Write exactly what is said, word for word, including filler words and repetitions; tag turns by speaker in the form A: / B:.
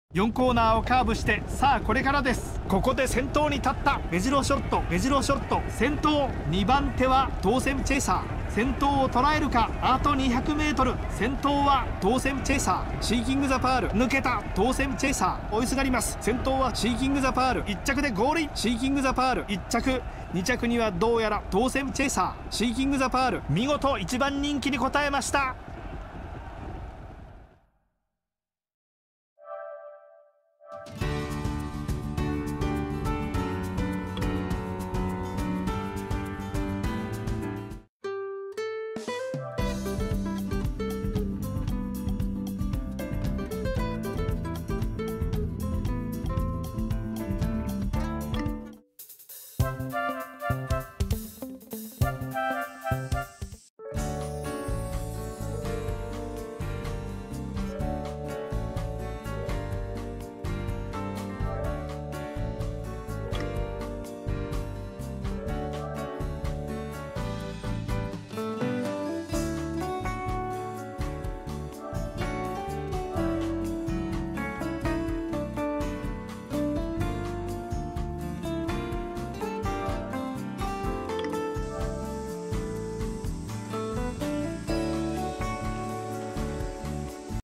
A: よんコーナーをカーブして、さあこれからです。ここで先頭に立ったメジロショット、メジロショット先頭。にばん手は当選チェイサー、先頭を捉えるか。あと にひゃくメートル、 先頭は当選チェイサー。シーキングザパール抜けた。当選チェイサー追いすがります。先頭はシーキングザパール、いっちゃくでゴールイン。シーキングザパールいっちゃく、にちゃくにはどうやら当選チェイサー。シーキングザパール見事いちばん人気に応えました。